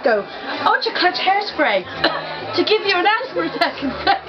go, I want your Clutch Hairspray to give you an asthma attack.